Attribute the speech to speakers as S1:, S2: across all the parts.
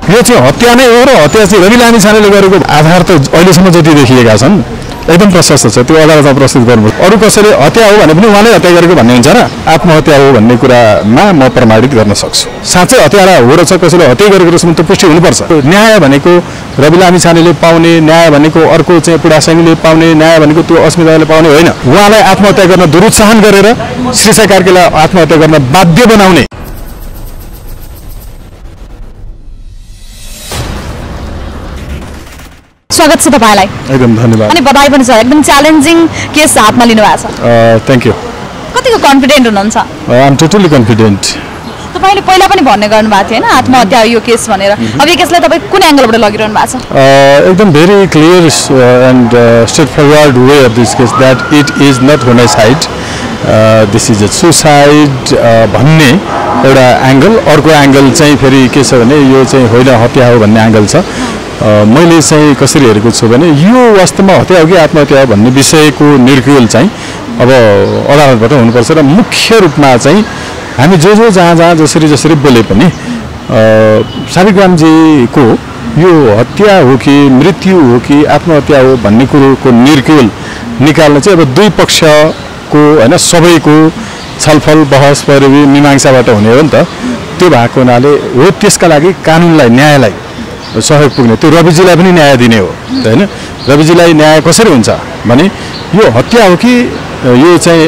S1: यो चाहिँ हत्या नै हो र हत्या चाहिँ रवि लामिछानेले गरेको आधार त अहिलेसम्म जति देखिएका छन् एकदम प्रशस्त छ। त्यो अदालतमा प्रस्तुत गर्नु अरू कसैले हत्या हो भने पनि उहाँले हत्या गरेको भन्ने हुन्छ र आत्महत्या हो भन्ने कुरामा म प्रमाणित गर्न सक्छु। साँच्चै हत्यारा हो र कसैले हत्या गरेको रहेछ भने त पुष्टि हुनुपर्छ। न्याय भनेको रवि लामिछानेले पाउने, न्याय भनेको अर्को चाहिँ पुडासैनीले पाउने, न्याय भनेको त्यो अस्मिताले पाउने होइन। उहाँलाई आत्महत्या गर्न दुरुत्साहन गरेर श्रीसा कार्कीलाई आत्महत्या गर्न बाध्य बनाउने।
S2: स्वागत छ तपाईलाई।
S1: एकदम धन्यवाद।
S2: अनि बधाई पनि छ, एकदम च्यालेन्जिङ केस हातमा लिनु भएको छ।
S1: Thank you.
S2: कतिको कन्फिडेन्ट हुनुहुन्छ?
S1: I am totally confident.
S2: तपाईले पहिला पनि भन्ने गर्नु भएको थियो हैन आत्महत्या यो केस भनेर। अब यो केसलाई तपाई कुन एंगलबाट लगिरहनु भएको छ?
S1: एकदम very clear and straightforward way of this case that it is not homicide, this is a suicide भन्ने एउटा एंगल। अर्को एंगल चाहिँ फेरि के छ भने यो चाहिँ होइन हत्या हो भन्ने एंगल छ। मैले चाहिँ कसरी हेरेको छु भने यो वास्तवमा हत्या हो कि आत्महत्या हो भन्ने विषयको निर्क्युल चाहिँ अब अदालतबाट हुनुपर्छ र मुख्य रूपमा चाहिँ हामी जो जहाँ जसरी बोले पनि शालिग्रामजीको यो हत्या हो कि मृत्यु हो कि आत्महत्या हो भन्ने कुरोको निर्क्युल निकाल्न चाहिँ अब दुई पक्षको होइन सबैको छलफल बहस पैरवी मीमांसाबाट हुने हो नि त। त्यो भएको हुनाले हो त्यसका लागि कानुनलाई न्यायलाई सहयोग पुग्ने, त्यो रविजीलाई पनि न्याय दिने हो हैन। रविजीलाई न्याय कसरी हुन्छ भने यो हत्या हो कि यो चाहिँ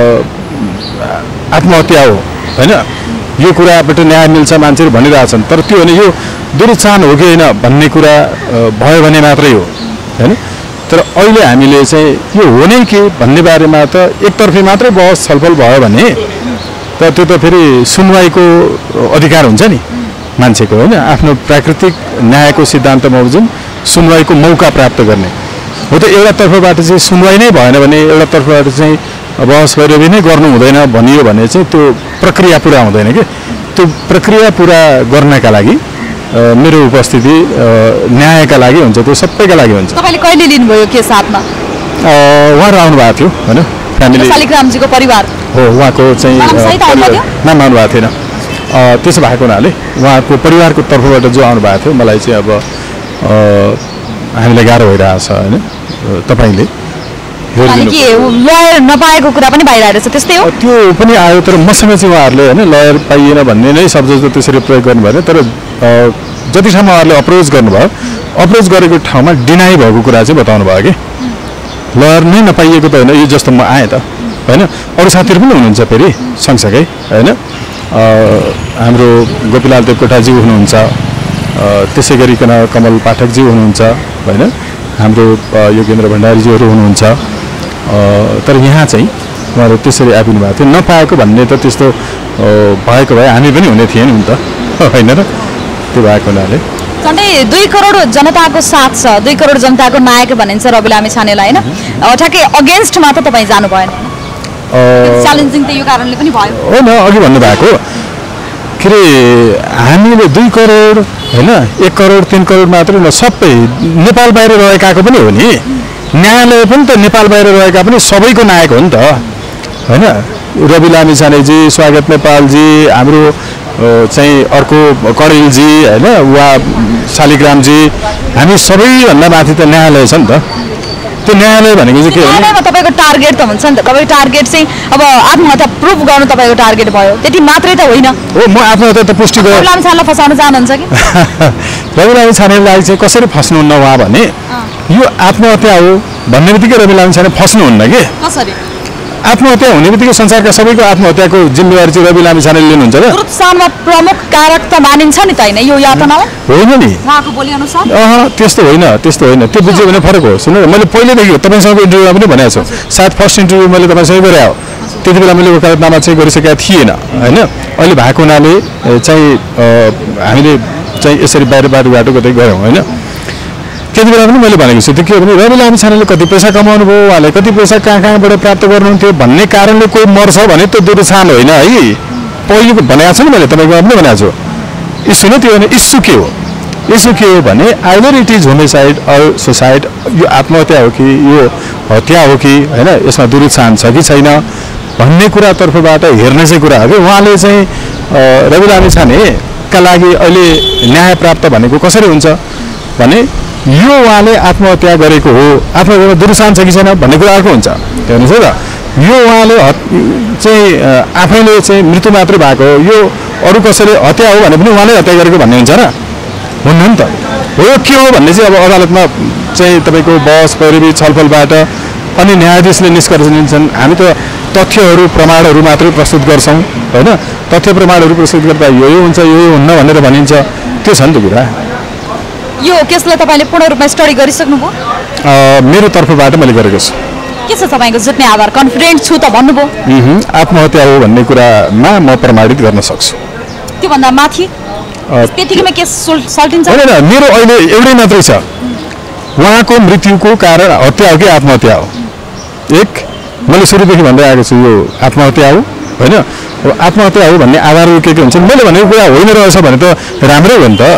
S1: आत्महत्या हो हैन, यो कुराबाट न्याय मिल्छ मान्छेहरू भनिरहेछन्। तर त्यो भने यो दुरुत्साहन हो कि होइन भन्ने कुरा भयो भने मात्रै हो हैन। तर अहिले हामीले चाहिँ यो हो नै के भन्ने बारेमा त एकतर्फी मात्रै बहस छलफल भयो भने त त्यो त फेरि सुनवाईको अधिकार हुन्छ नि मान्छेको होइन। आफ्नो प्राकृतिक न्यायको सिद्धान्त बमोजिम सुनवाईको मौका प्राप्त गर्ने हो। त एउटा तर्फबाट चाहिँ सुनवाई नै भएन भने एउटा तर्फबाट चाहिँ बहस पैरवी नै गर्नु हुँदैन भनियो भने चाहिँ त्यो प्रक्रिया पुरा हुँदैन कि। त्यो प्रक्रिया पुरा गर्नका लागि मेरो उपस्थिति न्यायका लागि हुन्छ, त्यो सबैका लागि हुन्छ।
S2: तपाईले कहिले लिनुभयो केस हातमा?
S1: उहाँहरू आउनु भएको थियो होइन, फ्यामिली
S2: शालिग्रामजीको परिवार
S1: हो। उहाँको चाहिँ नाम आउनु भएको थिएन। त्यसो भएको हुनाले उहाँको परिवारको तर्फबाट जो आउनु भएको थियो मलाई चाहिँ अब हामीलाई गाह्रो भइरहेछ होइन। तपाईँले
S2: लयर नपाएको कुरा पनि बाहिर आइरहेछ, त्यस्तै हो? त्यो
S1: पनि आयो, तर मसँग चाहिँ उहाँहरूले होइन लयर पाइएन भन्ने नै शब्द त्यसरी प्रयोग गर्नुभयो। तर जति ठाउँमा उहाँहरूले अप्रोच गर्नुभयो, अप्रोच गरेको ठाउँमा डिनाई भएको कुरा चाहिँ बताउनु भयो कि लयर नै नपाइएको त होइन, यो जस्तो म आएँ त होइन। अरू साथीहरू पनि हुनुहुन्छ फेरि सँगसँगै होइन। हाम्रो गोपीलाल देवकोटाजी हुनुहुन्छ, त्यसै गरिकन कमल पाठकजी हुनुहुन्छ होइन, हाम्रो योगेन्द्र भण्डारीजीहरू हुनुहुन्छ। तर यहाँ चाहिँ उहाँहरू त्यसरी आइपुग्नु भएको थियो। नपाएको भन्ने त त्यस्तो भएको भए हामी पनि हुने थिएन नि त होइन र। त्यो भएको हुनाले
S2: झन्डै 2 करोड जनताको साथ छ, 2 करोड जनताको नायक भनिन्छ रवि लामिछानेलाई होइन। ठ्याक्कै अगेन्स्टमा त तपाईँ जानु भएन, च्यालेन्जिङ त यो कारणले पनि भयो
S1: होइन। अघि भन्नुभएको के अरे हामीले 2 करोड होइन 1 करोड 3 करोड मात्रै न, सबै नेपाल बाहिर रहेकाको पनि हो नि। न्यायालय पनि त नेपाल बाहिर रहेका पनि सबैको नायक हो नि त होइन। रवि लामिछानेजी, स्वागत नेपालजी, हाम्रो चाहिँ अर्को कडेलजी होइन, वा शालिग्रामजी, हामी सबैभन्दा माथि त न्यायालय छ नि त। त्यो न्यायालय भनेको चाहिँ के हो?
S2: न्यायालयमा तपाईँको टार्गेट त हुन्छ नि त। तपाईँको टार्गेट चाहिँ अब आत्महत्या प्रुफ गर्नु तपाईँको टार्गेट भयो, त्यति मात्रै त होइन
S1: हो। म आत्महत्या त पुष्टि गरेँ।
S2: रवि लामिछानेलाई फसाउन चाहनुहुन्छ कि?
S1: रवि लामिछानेलाई चाहिँ कसरी फस्नुहुन्न उहाँ भने यो आत्महत्या हो भन्ने बित्तिकै रवि लामिछाने फस्नुहुन्न कि।
S2: कसरी?
S1: आत्महत्या हुने बित्तिकै संसारका सबैको आत्महत्याको जिम्मेवारी चाहिँ रवि लामिछानेले लिनुहुन्छ र।
S2: दुरुत्साहनमा प्रमुख कारक त मानिन्छ नि त होइन यो यातनालाई?
S1: होइन नि,
S2: उहाँको बोली अनुसार
S1: त्यस्तो होइन, त्यस्तो होइन। त्यो बुझ्यो भने फरक हो। सुन्नु, मैले पहिलेदेखि तपाईँसँग इन्टरभ्यूमा पनि भनेको छु, सायद फर्स्ट इन्टरभ्यू मैले तपाईँसँग गरेँ हो, त्यति बेला मैले वकालतनामा चाहिँ गरिसकेका थिएन होइन। अहिले भएको हुनाले चाहिँ हामीले चाहिँ यसरी बाहिर बाटो कतै गयौँ होइन। त्यति बेला पनि मैले भनेको छु त्यो के भने रवि लामिछानेले कति पैसा कमाउनु भयो, उहाँले कति पैसा कहाँबाट प्राप्त गर्नुहुन्थ्यो भन्ने कारणले कोही मर्छ भने त्यो दुरुत्साहन होइन है। पहिलेको भनेको छु नि मैले तपाईँको पनि भनेको छु। इस्यु नै त्यो भने इस्यु के हो? इस्यु के हो भने either it is homicide or suicide. यो आत्महत्या हो कि यो हत्या हो कि होइन, यसमा दुरुत्साहन छ कि छैन भन्ने कुरातर्फबाट हेर्ने चाहिँ कुरा हो कि। उहाँले चाहिँ रवि लामिछाने हकका लागि अहिले न्याय प्राप्त भनेको कसरी हुन्छ भने यो उहाँले आत्महत्या गरेको हो, आत्महत्यामा दुरुसान छ कि छैन भन्ने कुरा अर्को हुन्छ। हेर्नुहोस् है त, यो उहाँले चाहिँ आफैले चाहिँ मृत्यु मात्रै भएको हो, यो अरू कसैले हत्या हो भने पनि उहाँले हत्या गरेको भन्ने हुन्छ र? हुन्न नि त। हो के हो भन्ने चाहिँ अब अदालतमा चाहिँ तपाईँको बहस पैरवी छलफलबाट अनि न्यायाधीशले निष्कर्ष लिन्छन्। हामी त तथ्यहरू प्रमाणहरू मात्रै प्रस्तुत गर्छौँ होइन, तथ्य प्रमाणहरू प्रस्तुत गर्दा यो हुन्छ यो हुन्न भनेर भनिन्छ, त्यो छ नि त कुरा।
S2: यो केसलाई तपाईँले पूर्ण रूपमा स्टडी गरिसक्नुभयो?
S1: मेरो तर्फबाट मैले गरेको छु।
S2: के छ तपाईँको जित्ने आधार? कन्फिडेन्ट छु त भन्नुभयो।
S1: आत्महत्या हो भन्ने कुरामा म प्रमाणित गर्न सक्छु।
S2: त्योभन्दा माथि त्यतिकैमा केस सल्टिन्छ?
S1: होइन, मेरो अहिले एउटै मात्रै छ, उहाँको मृत्युको कारण हत्या हो कि आत्महत्या हो। एक, मैले सुरुदेखि भन्दै आएको छु यो आत्महत्या हो होइन। अब आत्महत्या हो भन्ने आधारहरू के हुन्छ? मैले भनेको कुरा होइन रहेछ भने त राम्रै हो नि त।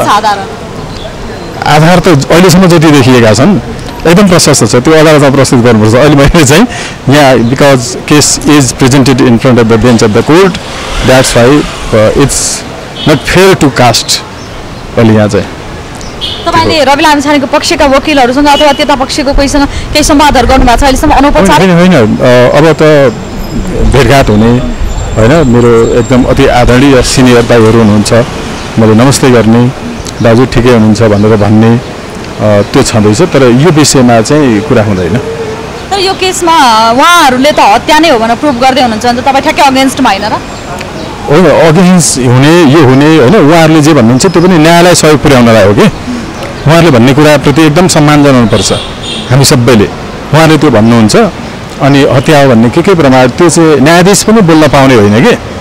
S1: आधार त अहिलेसम्म जति देखिएका छन् एकदम प्रशस्त छ, त्यो अदालतमा प्रस्तुत गर्नुपर्छ। अहिले मैले चाहिँ यहाँ because case is presented in front of the bench of the court, that's why it's not fair to cast. अहिले यहाँ चाहिँ
S2: तपाईँले रवि लामिछानेको पक्षका वकिलहरूसँग अथवा त्यता पक्षको कोहीसँग केही संवादहरू गर्नुभएको छ अहिलेसम्म अनौपचारिक?
S1: होइन, अब त भेटघाट हुने होइन, मेरो एकदम अति आदरणीय सिनियर दाइहरू हुनुहुन्छ, मैले नमस्ते गर्ने, दाजु ठिकै हुनुहुन्छ भनेर भन्ने त्यो छँदैछ, तर यो विषयमा चाहिँ कुरा हुँदैन।
S2: तर यो केसमा उहाँहरूले त हत्या नै हो भनेर प्रुभ गर्दै हुनुहुन्छ भने त तपाईँ ठ्याक्कै अगेन्स्टमा होइन र?
S1: होइन, अगेन्स्ट हुने यो हुने होइन, उहाँहरूले जे भन्नुहुन्छ त्यो पनि न्यायलाई सहयोग पुर्याउनलाई हो कि। उहाँहरूले भन्ने कुराप्रति एकदम सम्मान जनाउनुपर्छ हामी सबैले। उहाँले त्यो भन्नुहुन्छ अनि हत्या हो भन्ने के प्रमाण, त्यो चाहिँ न्यायाधीश पनि बोल्न पाउने होइन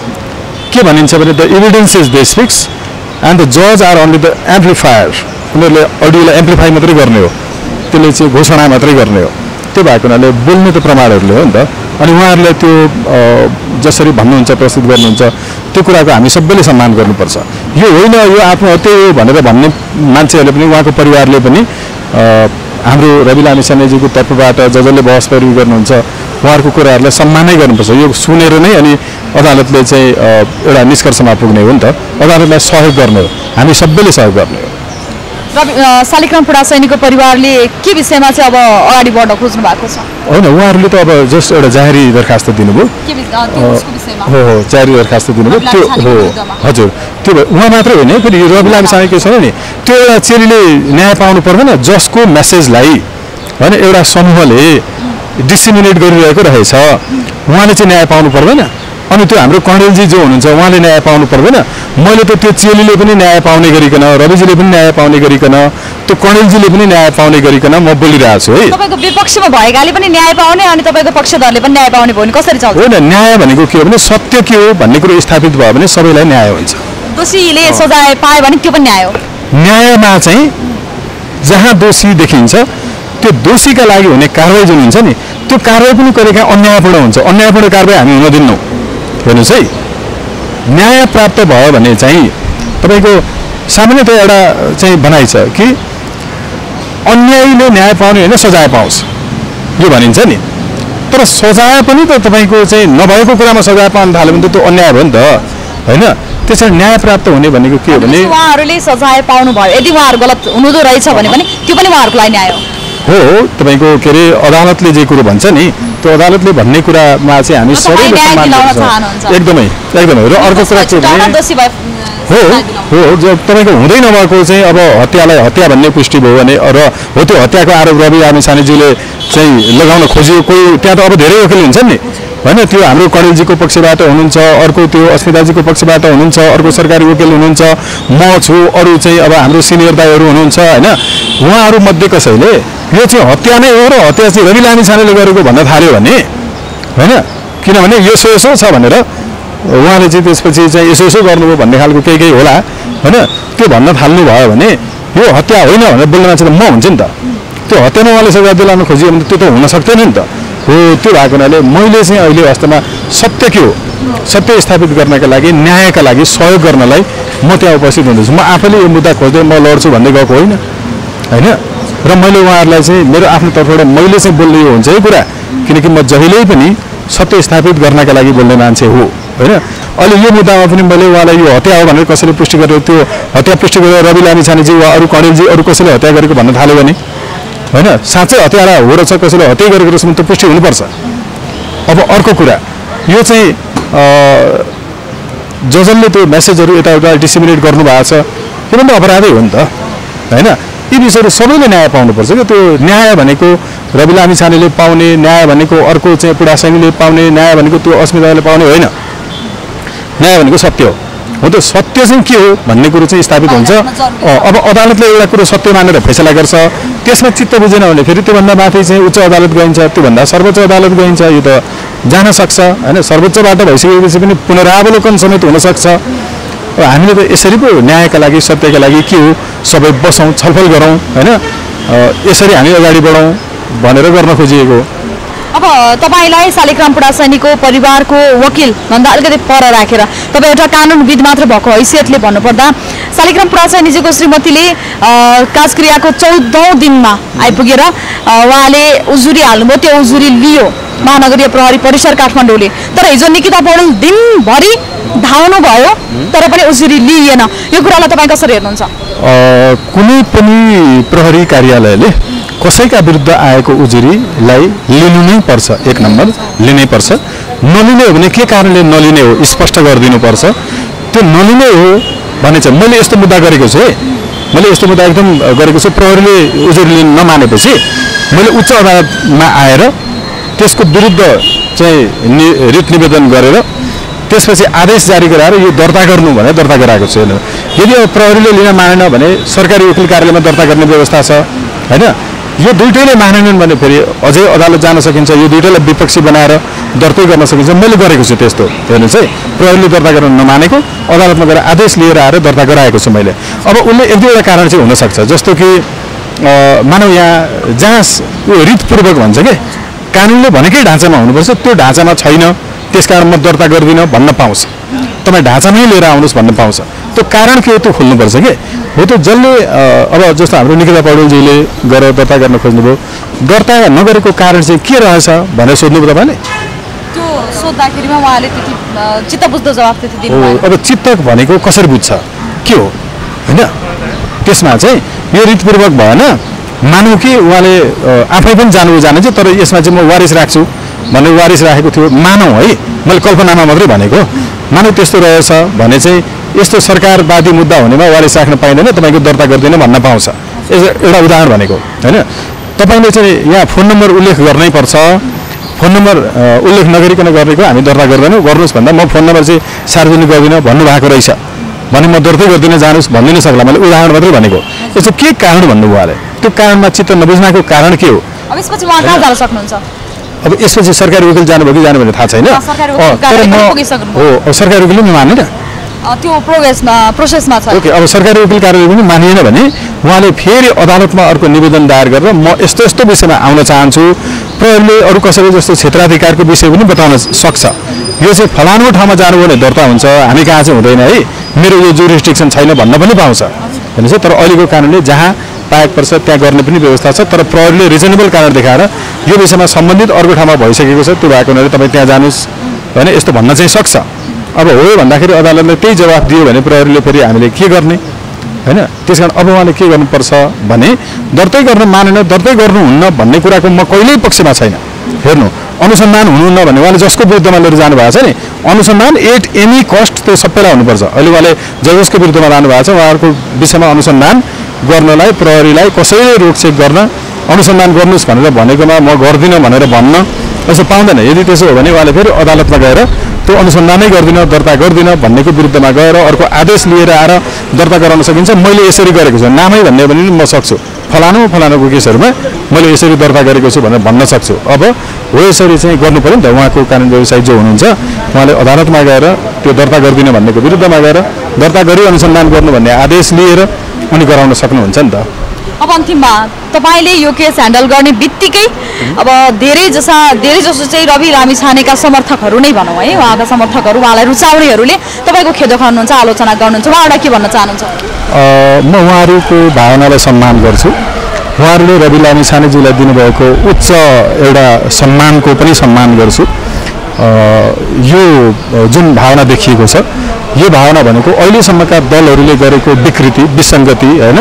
S1: के भनिन्छ भने the evidence is the speaks and the जज आर ओन्ली द एम्प्लिफायर। उनीहरूले अडियोलाई एम्प्लिफाई मात्रै गर्ने हो, त्यसले चाहिँ घोषणा मात्रै गर्ने हो। त्यो भएको हुनाले बोल्ने त प्रमाणहरूले हो नि त। अनि उहाँहरूलाई त्यो जसरी भन्नुहुन्छ प्रस्तुत गर्नुहुन्छ त्यो कुराको हामी सबैले सम्मान गर्नुपर्छ। यो होइन यो आत्महत्या हो भनेर भन्ने मान्छेहरूले पनि, उहाँको परिवारले पनि हाम्रो रवि लामिछानेजीको तर्फबाट जसले बहस पैरवी गर्नुहुन्छ उहाँहरूको कुराहरूलाई सम्मानै गर्नुपर्छ। यो सुनेर नै अनि अदालतले चाहिँ एउटा निष्कर्षमा पुग्ने हो नि त। अदालतलाई सहयोग गर्ने हो, हामी सबैले सहयोग गर्ने हो।
S2: शालिग्राम पुडा सैनिकको परिवारले के विषयमा चाहिँ अब अगाडि बढ्न खोज्नु भएको छ?
S1: होइन, उहाँहरूले त अब जस्ट एउटा जाहेरी दरखास्त दिनुभयो। हो, जाहेरी दरखास्त दिनुभयो त्यो हो। हजुर, त्यो उहाँ मात्रै होइन, फेरि रवि लामिछाने के छ नि, त्यो एउटा चेलीले न्याय पाउनु पर्दैन जसको मेसेजलाई होइन एउटा समूहले डिसिमिनेट गरिरहेको रहेछ, उहाँले चाहिँ न्याय पाउनु पर्दैन। अनि त्यो हाम्रो कर्णेलजी जो हुनुहुन्छ उहाँले न्याय पाउनु पर्दैन। मैले त त्यो चेलीले पनि न्याय पाउने गरिकन, रविजीले पनि न्याय पाउने गरिकन, त्यो कर्णेलजीले पनि न्याय पाउने गरिकन म बोलिरहेको छु है।
S2: तपाईँको विपक्षमा भएकाले पनि न्याय पाउने अनि तपाईँको पक्षधरले पनि न्याय पाउने भयो भने कसरी चल्छ?
S1: होइन, न्याय भनेको के हो भने सत्य के हो भन्ने कुरो स्थापित भयो भने सबैलाई न्याय हुन्छ।
S2: दोषीले सजाय पायो भने त्यो पनि न्याय हो।
S1: न्यायमा चाहिँ जहाँ दोषी देखिन्छ त्यो दोषीका लागि हुने कारवाही जुन हुन्छ नि, त्यो कारवाही पनि कहिलेकाहीँ अन्यायपूर्ण हुन्छ। अन्यायपूर्ण कारवाही हामी हुन दिन्नौँ। हेर्नुहोस् है, न्याय प्राप्त भयो भने चाहिँ तपाईँको सामान्यतः एउटा चाहिँ भनाइ छ कि अन्यायीले न्याय पाउने होइन सजाय पाउँछ, यो भनिन्छ नि। तर सजाय पनि त तपाईँको चाहिँ नभएको कुरामा सजाय पाउन थाल्यो भने त त्यो अन्याय भयो नि त होइन। त्यसरी न्याय प्राप्त हुने भनेको के हो भने
S2: उहाँहरूले सजाय पाउनु भयो, यदि उहाँहरू गलत हुनुहुँदो रहेछ भने पनि त्यो पनि उहाँहरूको लागि न्याय
S1: हो। तपाईँको के अरे अदालतले जे कुरो भन्छ नि त्यो अदालतले भन्ने कुरामा चाहिँ हामी सबैले सम्मान गर्छौँ। एकदमै एकदमै। र अर्को कुरा के भने हो जो तपाईँको हुँदै नभएको चाहिँ अब हत्यालाई हत्या भन्ने पुष्टि भयो भने र हो त्यो हत्याको आरोप रवि लामिछानेज्यूले चाहिँ लगाउन खोजियो, कोही त्यहाँ त अब धेरै वकिल हुन्छन् नि होइन। त्यो हाम्रो कर्णेलजीको पक्षबाट हुनुहुन्छ, अर्को त्यो अस्मिताजीको पक्षबाट हुनुहुन्छ, अर्को सरकारी वकिल हुनुहुन्छ, म छु, अरू चाहिँ अब हाम्रो सिनियर दाइहरू हुनुहुन्छ होइन। उहाँहरूमध्ये कसैले यो चाहिँ हत्या नै हो र हत्या चाहिँ रवि लामिछानेले गरेको भन्न थाल्यो भने होइन, किनभने यसो यसो छ भनेर उहाँले चाहिँ त्यसपछि चाहिँ यसो यसो गर्नुभयो भन्ने खालको केही होला होइन, त्यो भन्न थाल्नु भयो भने यो हत्या होइन भनेर बोल्ने मान्छे त म हुन्छ नि त। त्यो हत्यामा उहाँले सजाय दिलाउन खोजियो भने त्यो त हुन सक्दैन नि त। हो, त्यो भएको हुनाले मैले चाहिँ अहिले वास्तवमा सत्य के हो सत्य स्थापित गर्नका लागि न्यायका लागि सहयोग गर्नलाई म त्यहाँ उपस्थित हुँदैछु। म आफैले यो मुद्दा खोज्दै म लड्छु भन्दै गएको होइन होइन। र मैले उहाँहरूलाई चाहिँ मेरो आफ्नो तर्फबाट मैले चाहिँ बोल्ने यो हुन्छ है कुरा, किनकि म जहिल्यै पनि सत्य स्थापित गर्नका लागि बोल्ने मान्छे हो होइन। अहिले यो मुद्दामा पनि मैले उहाँलाई यो हत्या हो भनेर कसैले पुष्टि गरेर त्यो हत्या पुष्टि गरेर रवि लामिछानेजी वा अरू कणेलजी अरू कसैले हत्या गरेको भन्न थाल्यो भने होइन साँच्चै हत्यारा हो रहेछ कसैले हत्या गरेको रहेछ भने त्यो पुष्टि हुनुपर्छ। अब अर्को कुरा यो चाहिँ जसले त्यो मेसेजहरू यताउता डिसिमिनेट गर्नुभएको छ त्यो पनि अपराधै हो नि त होइन। यी विषयहरू सबैले न्याय पाउनुपर्छ क्या। त्यो न्याय भनेको रवि लामिछानेले पाउने न्याय भनेको अर्को चाहिँ पुडासाङले पाउने न्याय भनेको त्यो अस्मिताले पाउने होइन। न्याय भनेको सत्य हो त्यो सत्य चाहिँ के हो भन्ने कुरो चाहिँ स्थापित हुन्छ। अब अदालतले एउटा कुरो सत्य मानेर फैसला गर्छ त्यसमा चित्त बुझेन भने फेरि त्योभन्दा माथि चाहिँ उच्च अदालत गइन्छ त्योभन्दा सर्वोच्च अदालत गइन्छ। यो त जान सक्छ होइन। सर्वोच्चबाट भइसकेपछि पनि पुनरावलोकन समेत हुनसक्छ। हामीले त यसरी पो न्यायका लागि सत्यका लागि के हो सबै बसौँ छलफल गरौँ होइन यसरी हामी अगाडि बढौँ भनेर गर्न खोजिएको।
S2: अब तपाईलाई शालिग्राम पुडासैनीको परिवारको वकिल भन्दा अलिकति पर राखेर तपाईँ एउटा कानुनविद मात्र भएको हैसियतले भन्नुपर्दा शालिग्राम पुडासैनीजीको श्रीमतीले काजक्रियाको 14औं दिनमा आइपुगेर उहाँले उजुरी हाल्नुभयो। त्यो उजुरी लियो महानगरीय प्रहरी परिसर काठमाडौँले। तर हिजो निकिता पौडेल दिनभरि धाउनु भयो तर पनि उजुरी लिइएन। यो कुरालाई तपाईँ कसरी हेर्नुहुन्छ?
S1: कुनै पनि प्रहरी कार्यालयले कसैका विरुद्ध आएको उजुरीलाई लिनु नै पर्छ। एक नम्बर लिनै पर्छ। नलिने हो भने के कारणले नलिने हो स्पष्ट गरिदिनुपर्छ। त्यो नलिने हो भने चाहिँ मैले यस्तो मुद्दा गरेको छु है मैले यस्तो मुद्दा एकदम गरेको छु प्रहरीले उजुरी लिन नमानेपछि मैले उच्च अदालतमा आएर त्यसको विरुद्ध चाहिँ रिट निवेदन गरेर त्यसपछि आदेश जारी गराएर यो दर्ता गर्नु भने दर्ता गराएको छु। यदि प्रहरीले लिन मानेन भने सरकारी वकिल कार्यालयमा दर्ता गर्ने व्यवस्था छ होइन। यो दुईटैले मानेनन् भने फेरि अझै अदालत जान सकिन्छ। यो दुईटैलाई विपक्षी बनाएर दर्तै गर्न सकिन्छ। मैले गरेको छु त्यस्तो हेर्नुहोस् है। प्रहरीले दर्ता गर्न नमानेको अदालतमा गएर आदेश लिएर आएर दर्ता गराएको छु मैले। अब उसले एक दुईवटा कारण चाहिँ हुनसक्छ जस्तो कि मानव यहाँ जहाँ यो रितपूर्वक भन्छ कि कानुनले भनेकै ढाँचामा हुनुपर्छ त्यो ढाँचामा छैन त्यसकारण म दर्ता गर्दिनँ भन्न पाउँछ। तपाईँ ढाँचामै लिएर आउनुहोस् भन्न पाउँछ। त्यो कारण के हो त्यो खोल्नुपर्छ कि हो त्यो जसले अब जस्तो हाम्रो निकिता पौडेलजीले गरेर दर्ता गर्न खोज्नुभयो दर्ता नगरेको कारण चाहिँ के रहेछ भनेर सोध्नुभयो तपाईँले?
S2: त्यो सोद्धाखेरिमा उहाँले त्यति चित्त बुझ्दो जवाफ त्यति दिनु भएन।
S1: अब चित्त भनेको कसरी बुझ्छ के हो होइन। त्यसमा चाहिँ यो रितपूर्वक भएन मानौँ कि उहाँले आफै पनि जानुहुन्छ तर यसमा चाहिँ म वारिस राख्छु भनेर वारिस राखेको थियो मानौँ है। मैले कल्पनामा मात्रै भनेको मानौँ त्यस्तो रहेछ भने चाहिँ यस्तो सरकारवादी मुद्दा हुनेमा वारिस राख्न पाइँदैन तपाईँको दर्ता गर्दैन भन्न पाउँछ। एउटा उदाहरण भनेको होइन। तपाईँले चाहिँ यहाँ फोन नम्बर उल्लेख गर्नै पर्छ। फोन नम्बर उल्लेख नगरिकन गरेको हामी दर्ता गर्दैनौँ गर्नुहोस् भन्दा म फोन नम्बर चाहिँ सार्वजनिक गर्दिनँ भन्नुभएको रहेछ भने म दर्तै गर्दिनँ जानुहोस् भनिदिन सक्ला। मैले उदाहरण मात्रै भनेको। यसो के कारण भन्नुभयो उहाँले त्यो कारणमा चित्त नबुझ्नको कारण के हो?
S2: अब यसपछि उहाँ कहाँ जान सक्नुहुन्छ?
S1: अब यसपछि सरकारी वकिल जानुभयो कि जानु भने थाहा छैन। सरकारी वकिलले पनि मानेन
S2: त्यो प्रोसेसमा छ।
S1: ओके अब सरकारी वकिल कार्यालय पनि मानिएन भने उहाँले फेरि अदालतमा अर्को निवेदन दायर गरेर म यस्तो यस्तो विषयमा आउन चाहन्छु प्रहरीले अरू कसैले जस्तो क्षेत्राधिकारको विषय पनि बताउन सक्छ। यो चाहिँ फलानु ठाउँमा जानु भने दर्ता हुन्छ हामी कहाँ चाहिँ हुँदैन है मेरो यो जुरिस्डिक्सन छैन भन्न पनि पाउँछ हेर्नुहोस्। तर अहिलेको कारणले जहाँ पाएको पर्छ त्यहाँ गर्ने पनि व्यवस्था छ। तर प्रहरीले रिजनेबल कारण देखाएर यो विषयमा सम्बन्धित अर्को ठाउँमा भइसकेको छ त्यो भएको हुनाले तपाईँ त्यहाँ जानुहोस् होइन यस्तो भन्न चाहिँ सक्छ। अब हो भन्दाखेरि अदालतले त्यही जवाफ दियो भने प्रहरीले फेरि हामीले के गर्ने होइन। त्यस कारण अब उहाँले के गर्नुपर्छ भने दर्तै गर्न मानेन दर्तै गर्नुहुन्न भन्ने कुराको म कहिल्यै पक्षमा छैन। हेर्नु अनुसन्धान हुनुहुन्न भने उहाँले जसको विरुद्धमा लिएर जानुभएको छ नि अनुसन्धान एट एनी कस्ट त्यो सबैलाई हुनुपर्छ। अहिले उहाँले जसको विरुद्धमा लानुभएको छ उहाँहरूको विषयमा अनुसन्धान गर्नलाई प्रहरीलाई कसैले रोकछेक गर्न अनुसन्धान गर्नुहोस् भनेर भनेकोमा म गर्दिनँ भनेर भन्न यसो पाउँदैन। यदि त्यसो हो भने उहाँले फेरि अदालतमा गएर त्यो अनुसन्धानै गर्दिनँ दर्ता गर्दिनँ भन्नेको विरुद्धमा गएर अर्को आदेश लिएर आएर दर्ता गराउन सकिन्छ। मैले यसरी गरेको छु नामै भन्ने पनि म सक्छु फलानुको केसहरूमा मैले यसरी दर्ता गरेको छु भनेर भन्न सक्छु। अब हो यसरी चाहिँ गर्नु पऱ्यो नि त। उहाँको कानुन व्यवसायी जो हुनुहुन्छ उहाँले अदालतमा गएर त्यो दर्ता गर्दिनँ भन्नेको विरुद्धमा गएर दर्ता गरी अनुसन्धान गर्नु भन्ने आदेश लिएर अनि गराउन सक्नुहुन्छ नि त।
S2: अब अन्तिममा तपाईँले यो केस ह्यान्डल गर्ने बित्तिकै अब धेरै जसो चाहिँ रवि लामिछानेका समर्थकहरू नै भनौँ है उहाँका समर्थकहरू उहाँलाई रुचाउनेहरूले तपाईँको खेद देखाउनुहुन्छ आलोचना गर्नुहुन्छ उहाँबाट के भन्न चाहनुहुन्छ?
S1: म उहाँहरूको भावनालाई सम्मान गर्छु। उहाँहरूले रवि लामिछानेजीलाई दिनुभएको उच्च एउटा सम्मानको पनि सम्मान गर्छु। यो जुन भावना देखिएको छ यो भावना भनेको अहिलेसम्मका दलहरूले गरेको विकृति विसङ्गति हैन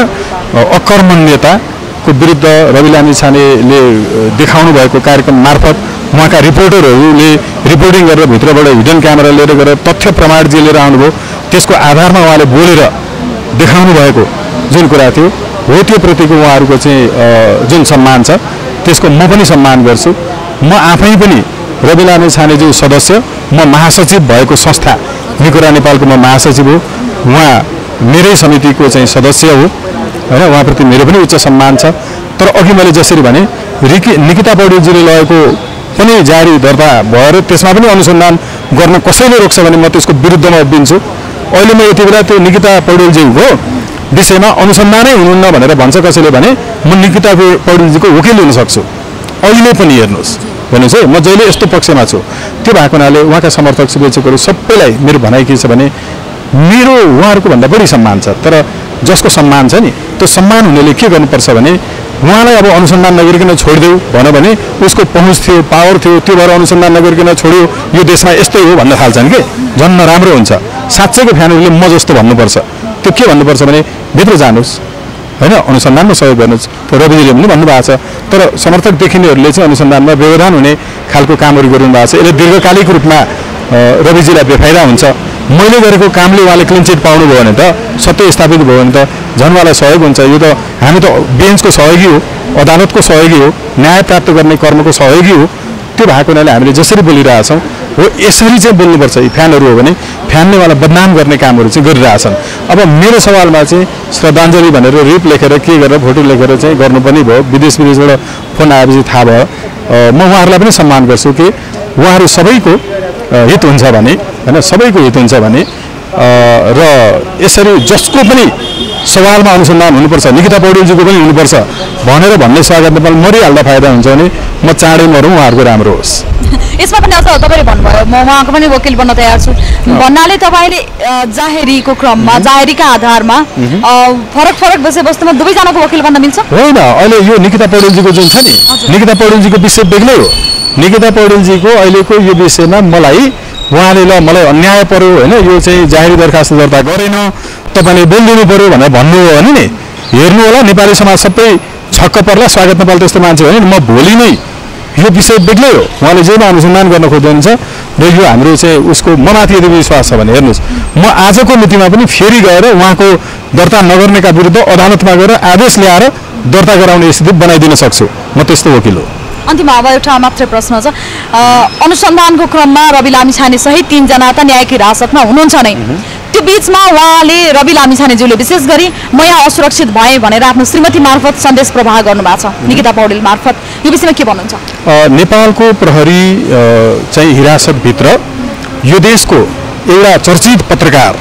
S1: अकर्मण्यताको विरुद्ध रवि लामिछानेले देखाउनु भएको कार्यक्रम मार्फत उहाँका रिपोर्टरहरूले रिपोर्टिङ गरेर भित्रबाट हिडन क्यामेरा लिएर गएर तथ्य प्रमाण जे लिएर आउनुभयो त्यसको आधारमा उहाँले बोलेर देखाउनु भएको जुन कुरा थियो हो त्यो प्रतिको उहाँहरूको चाहिँ जुन सम्मान छ त्यसको म पनि सम्मान गर्छु। म आफै पनि रवि लामिछानेज्यू सदस्य म महासचिव भएको संस्था निकुरा नेपालको म महासचिव हो उहाँ मेरै समितिको चाहिँ सदस्य हो हैन उहाँप्रति मेरो पनि उच्च सम्मान छ। तर अघि मैले जसरी भने निकिता पौडेलजीले लगेको पनि जारी दर्ता भएर त्यसमा पनि अनुसन्धान गर्न कसैले रोक्छ भने म त्यसको विरुद्धमा उभिन्छु। अहिले म यति बेला त्यो निकिता पौडेलजीको विषयमा अनुसन्धानै हुनुहुन्न भनेर भन्छ कसैले भने म निकिता पौडेलजीको वकिल हुन सक्छु अहिले पनि हेर्नुहोस् भन्नुहोस् है म जहिले यस्तो पक्षमा छु त्यो भएको हुनाले उहाँका समर्थक शुभेच्छुकहरू सबैलाई मेरो भनाइ के छ भने मेरो उहाँहरूको भन्दा बढी सम्मान छ। तर जसको सम्मान छ नि त्यो सम्मान हुनेले के गर्नुपर्छ भने उहाँलाई अब अनुसन्धान नगरिकन छोडिदेऊ भनौँ भने उसको पहुँच थियो पावर थियो त्यो भएर अनुसन्धान नगरिकन छोड्यो यो देशमा यस्तै हो भन्न थाल्छन् कि झन् नराम्रो हुन्छ। साँच्चैको फ्यानहरूले म जस्तो भन्नुपर्छ त्यो के भन्नुपर्छ भने भित्र जानुहोस् हैन अनुसन्धानमा सहयोग गर्नुहोस् त्यो रविजीले पनि भन्नुभएको छ। तर समर्थक देखिनेहरूले चाहिँ अनुसन्धानमा व्यवधान हुने खालको कामहरू गरिनु भएको छ। यसले दीर्घकालिक रूपमा रविजीलाई बेफाइदा हुन्छ। मैले गरेको कामले उहाँले क्लिन चिट पाउनुभयो भने त सत्य स्थापित भयो भने त झन् उहाँलाई सहयोग हुन्छ। यो त हामी त बेन्चको सहयोगी हो अदालतको सहयोगी हो न्याय प्राप्त गर्ने कर्मको सहयोगी हो। त्यो भएको हुनाले हामीले जसरी बोलिरहेछौँ हो यसरी चाहिँ बोल्नुपर्छ। यी फ्यानहरू हो भने फ्यानले उहाँलाई बदनाम गर्ने कामहरू चाहिँ गरिरहेछन्। अब मेरो सवालमा चाहिँ श्रद्धाञ्जली भनेर रिप लेखेर के गरेर फोटो लेखेर चाहिँ गर्नुपर्ने भयो विदेशबाट फोन आएपछि थाहा भयो। म उहाँहरूलाई पनि सम्मान गर्छु कि उहाँहरू सबैको हित हुन्छ भने हैन सबैको हित हुन्छ भने र यसरी जसको पनि सवालमा अनुसन्धान हुनुपर्छ निकिता पौडेलजीको पनि हुनुपर्छ भनेर भन्ने स्वागत नेपाल मरिहाल्दा फाइदा हुन्छ भने म चाँडै मरौँ उहाँहरूको राम्रो होस्।
S2: यसमा पनि अझ तपाईँले भन्नुभयो म उहाँको पनि वकिल बन्न तयार छु भन्नाले तपाईँले जाहेरीको क्रममा जाहेरीका आधारमा फरक फरक विषयवस्तुमा दुवैजनाको वकिल बन्न मिल्छ
S1: होइन। अहिले यो निकिता पौडेलजीको जुन छ नि निकिता पौडेलजीको विषय बेग्लै हो। निकिता पौडेलजीको अहिलेको यो विषयमा मलाई उहाँले ल मलाई अन्याय पर्यो होइन यो चाहिँ जाहेरी दरखास्त दर्ता गरेन तपाईँले बोलिदिनु पर्यो भनेर भन्नुभयो भने नि हेर्नु होला नेपाली समाज सबै छक्क पर्ला स्वागत नेपाल त्यस्तो मान्छे भने म भोलि नै यो विषय बेग्लै हो उहाँले जेमा अनुसन्धान गर्न खोज्नुहुन्छ र यो हाम्रो चाहिँ उसको ममाथि यदि विश्वास छ भने हेर्नुहोस् म आजको मितिमा पनि फेरि गएर उहाँको दर्ता नगर्नेका विरुद्ध अदालतमा गएर आदेश ल्याएर दर्ता गराउने स्थिति बनाइदिन सक्छु। म त्यस्तो वकिल हो।
S2: अन्तिममा अब एउटा मात्रै प्रश्न छ अनुसन्धानको क्रममा रवि लामिछाने सहित 3 जना त न्यायिक हिरासतमा हुनुहुन्छ नै त्यो बीचमा उहाँले रवि लामिछानेज्यूले विशेष गरी म यहाँ असुरक्षित भएँ भनेर आफ्नो श्रीमती मार्फत सन्देश प्रवाह गर्नुभएको छ निकिता पौडेल मार्फत यो विषयमा के भन्नुहुन्छ?
S1: नेपालको प्रहरी चाहिँ हिरासतभित्र यो देशको एउटा चर्चित पत्रकार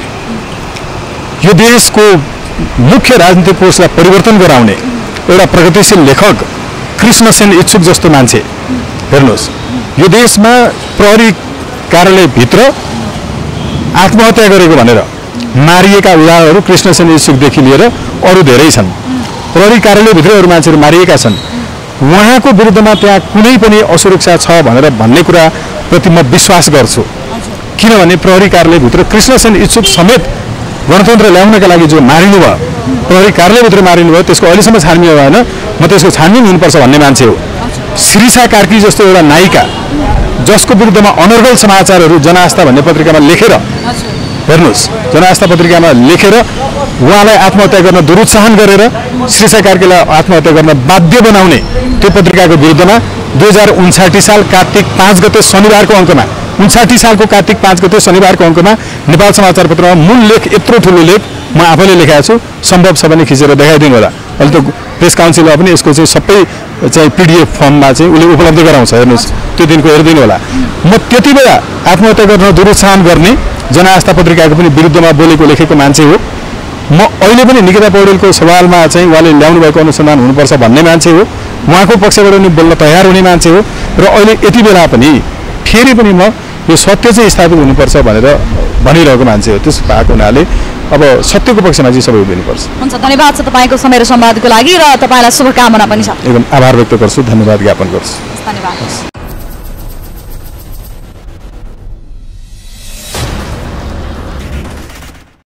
S1: यो देशको मुख्य राजनीतिक कोषलाई परिवर्तन गराउने एउटा प्रगतिशील लेखक कृष्णसेन इच्छुक जस्तो मान्छे हेर्नुहोस् यो देशमा प्रहरी कार्यालयभित्र आत्महत्या गरेको भनेर मारिएका उदाहरणहरू कृष्णसेन इच्छुकदेखि लिएर अरू धेरै छन्। प्रहरी कार्यालयभित्र अरू मान्छेहरू मारिएका छन्। उहाँको विरुद्धमा त्यहाँ कुनै पनि असुरक्षा छ भनेर भन्ने कुराप्रति म विश्वास गर्छु किनभने प्रहरी कार्यालयभित्र कृष्णसेन इच्छुक समेत गणतन्त्र ल्याउनका लागि जो मारिनु भयो प्रहरी कार्यालयभित्र मारिनु भयो त्यसको अहिलेसम्म छानबिन भएन। म त्यसको छानबिन हुनुपर्छ भन्ने मान्छे हो। श्रीषा कार्की जस्तो एउटा नायिका जसको विरुद्धमा अनर्गल समाचारहरू जनआस्था भन्ने पत्रिकामा लेखेर हेर्नुहोस् जनआस्था पत्रिकामा लेखेर उहाँलाई आत्महत्या गर्न दुरुत्साहन गरेर श्रीषा कार्कीलाई आत्महत्या गर्न बाध्य बनाउने त्यो पत्रिकाको विरुद्धमा 2059 साल कार्तिक 5 गते शनिबारको अङ्कमा 59 सालको कार्तिक 5 गते शनिबारको अङ्कमा नेपाल समाचार पत्रमा मूल लेख यत्रो ठुलो लेख म आफैले लेखेको छु सम्भव छ भने खिचेर देखाइदिनु होला। अहिले त प्रेस काउन्सिलमा पनि यसको चाहिँ सबै चाहिँ PDF फर्ममा चाहिँ उसले उपलब्ध गराउँछ हेर्नुहोस् त्यो दिनको हेरिदिनु होला। म त्यति बेला आत्महत्या गर्न दुरुत्साहन गर्ने जनआस्था पत्रिकाको पनि विरुद्धमा बोलेको लेखेको मान्छे हो। म अहिले पनि निकिता पौडेलको सवालमा चाहिँ उहाँले ल्याउनु भएको अनुसन्धान हुनुपर्छ भन्ने मान्छे हो। उहाँको पक्षबाट पनि बोल्न तयार हुने मान्छे हो र अहिले यति बेला पनि फेरि पनि म यो सत्य चाहिँ स्थापित हुनुपर्छ भनेर भनिरहेको मान्छे हो। त्यस भएको हुनाले अब सत्यको पक्षमा चाहिँ सबै उभिनुपर्छ।
S2: हुन्छ धन्यवाद छ तपाईँको समय र संवादको लागि र तपाईँलाई शुभकामना पनि छ।
S1: एकदम आभार व्यक्त गर्छु धन्यवाद ज्ञापन गर्छु।
S2: धन्यवाद।